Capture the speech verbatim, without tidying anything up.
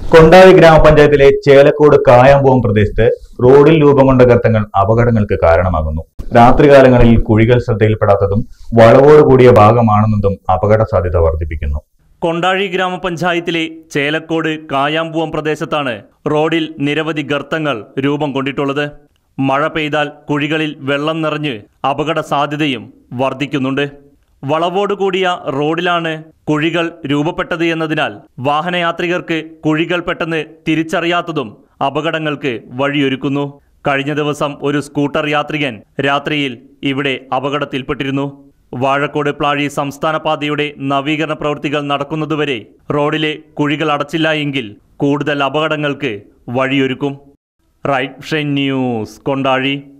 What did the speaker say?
കൊണ്ടാഴി ഗ്രാമപഞ്ചായത്തിലെ ചേലക്കോട് കായാമ്പൂവം പ്രദേശത്ത് റോഡിൽ രൂപം കൊണ്ട ഗർത്തങ്ങൾ അപകടങ്ങൾക്ക് കാരണമാകുന്നു. രാത്രികാലങ്ങളിൽ കുഴികൾ ശ്രദ്ധയിൽപ്പെടാത്തതും വളവോടുകൂടിയ ഭാഗമാണെന്നതും അപകട സാധ്യത വർദ്ധിപ്പിക്കുന്നു. കൊണ്ടാഴി ഗ്രാമപഞ്ചായത്തിലെ ചേലക്കോട് കായാമ്പൂവം പ്രദേശത്താണ് റോഡിൽ നിരവധി ഗർത്തങ്ങൾ രൂപം കൊണ്ടിട്ടുള്ളത്. മഴ പെയ്താൽ കുഴികളിൽ വെള്ളം നിറഞ്ഞ് അപകട സാധ്യതയും വർദ്ധിക്കുന്നുണ്ട്. വളവോടുകൂടിയ റോഡിലാണ് കുഴികൾ രൂപപ്പെട്ടത് എന്നതിനാൽ വാഹനയാത്രികർക്ക് കുഴികൾ പെട്ടെന്ന് തിരിച്ചറിയാത്തതും അപകടങ്ങൾക്ക് വഴിയൊരുക്കുന്നു. കഴിഞ്ഞ ദിവസം ഒരു സ്കൂട്ടർ യാത്രികൻ രാത്രിയിൽ ഇവിടെ അപകടത്തിൽപ്പെട്ടിരുന്നു. വാഴക്കോട് പ്ലാഴി സംസ്ഥാന പാതയുടെ നവീകരണ പ്രവൃത്തികൾ നടക്കുന്നതുവരെ റോഡിലെ കുഴികൾ അടച്ചില്ല എങ്കിൽ കൂടുതൽ അപകടങ്ങൾക്ക് വഴിയൊരുക്കും. Right news Kondazhy.